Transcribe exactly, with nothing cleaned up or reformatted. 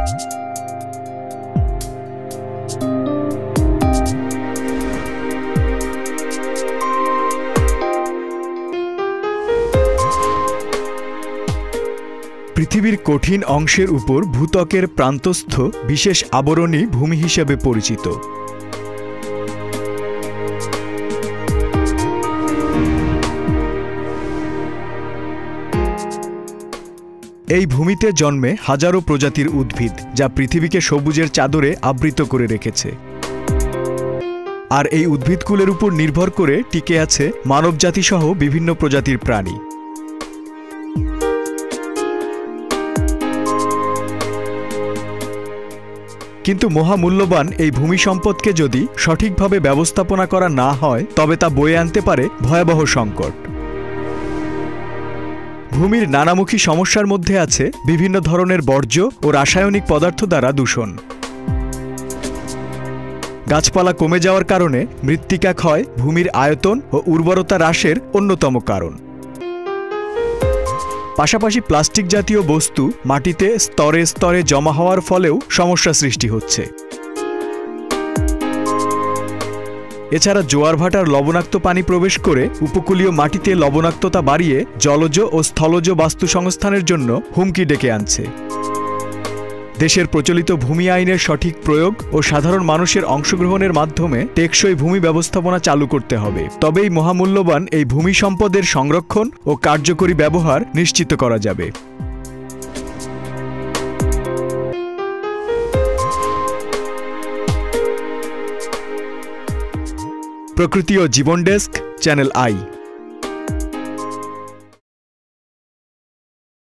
পৃথিবীর কঠিন অংশের উপর ভূত্বকের প্রান্তস্থ বিশেষ আবরণী ভূমি হিসেবে পরিচিত। এই ভূমিতে জন্মে হাজারো প্রজাতির উদ্ভিদ, যা পৃথিবীকে সবুজের চাদরে আবৃত করে রেখেছে। আর এই উদ্ভিদকুলের উপর নির্ভর করে টিকে আছে মানবজাতিসহ বিভিন্ন প্রজাতির প্রাণী। কিন্তু মহামূল্যবান এই ভূমি সম্পদকে যদি সঠিকভাবে ব্যবস্থাপনা করা না হয়, তবে তা বয়ে আনতে পারে ভয়াবহ সংকট। ভূমির নানামুখী সমস্যার মধ্যে আছে বিভিন্ন ধরনের বর্জ্য ও রাসায়নিক পদার্থ দ্বারা দূষণ। গাছপালা কমে যাওয়ার কারণে মৃত্তিকা ক্ষয় ভূমির আয়তন ও উর্বরতা হ্রাসের অন্যতম কারণ। পাশাপাশি প্লাস্টিক জাতীয় বস্তু মাটিতে স্তরে স্তরে জমা হওয়ার ফলেও সমস্যা সৃষ্টি হচ্ছে। এছাড়া জোয়ার ভাটার লবণাক্ত পানি প্রবেশ করে উপকূলীয় মাটিতে লবণাক্ততা বাড়িয়ে জলজ ও স্থলজ বাস্তু সংস্থানের জন্য হুমকি ডেকে আনছে। দেশের প্রচলিত ভূমি আইনের সঠিক প্রয়োগ ও সাধারণ মানুষের অংশগ্রহণের মাধ্যমে টেকসই ভূমি ব্যবস্থাপনা চালু করতে হবে। তবেই মহামূল্যবান এই ভূমি সম্পদের সংরক্ষণ ও কার্যকরী ব্যবহার নিশ্চিত করা যাবে। প্রকৃতি ও জীবন ডেস্ক, চ্যানেল আই।